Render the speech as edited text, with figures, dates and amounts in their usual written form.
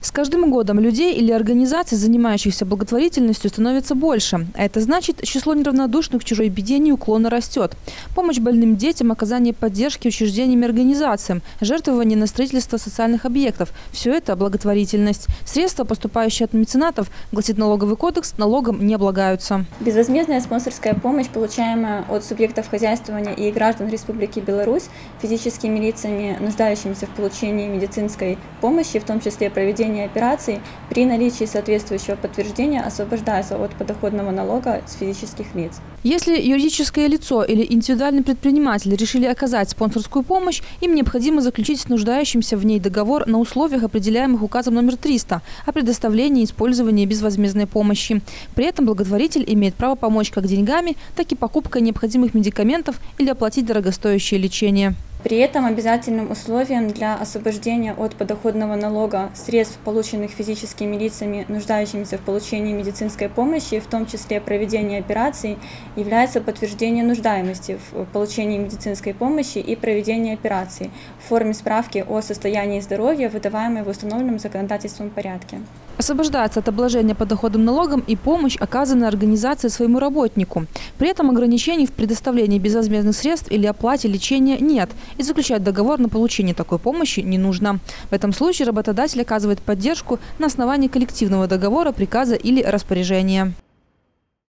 С каждым годом людей или организаций, занимающихся благотворительностью, становится больше. А это значит, число неравнодушных к чужой беде неуклонно растет. Помощь больным детям, оказание поддержки учреждениям и организациям, жертвование на строительство социальных объектов – все это благотворительность. Средства, поступающие от меценатов, гласит налоговый кодекс, налогом не облагаются. Безвозмездная спонсорская помощь, получаемая от субъектов хозяйствования и граждан Республики Беларусь физическими лицами, нуждающимися в получении медицинской помощи, в том числе проведения операций, при наличии соответствующего подтверждения освобождается от подоходного налога с физических лиц. Если юридическое лицо или индивидуальный предприниматель решили оказать спонсорскую помощь, им необходимо заключить с нуждающимся в ней договор на условиях, определяемых указом номер 300 о предоставлении и использовании безвозмездной помощи. При этом благотворитель имеет право помочь как деньгами, так и покупкой необходимых медикаментов или оплатить дорогостоящее лечение. При этом обязательным условием для освобождения от подоходного налога средств, полученных физическими лицами, нуждающимися в получении медицинской помощи, в том числе проведения операций, является подтверждение нуждаемости в получении медицинской помощи и проведении операций в форме справки о состоянии здоровья, выдаваемой в установленном законодательством порядке. Освобождается от обложения подоходным налогом и помощь, оказанная организацией своему работнику. При этом ограничений в предоставлении безвозмездных средств или оплате лечения нет, и заключать договор на получение такой помощи не нужно. В этом случае работодатель оказывает поддержку на основании коллективного договора, приказа или распоряжения.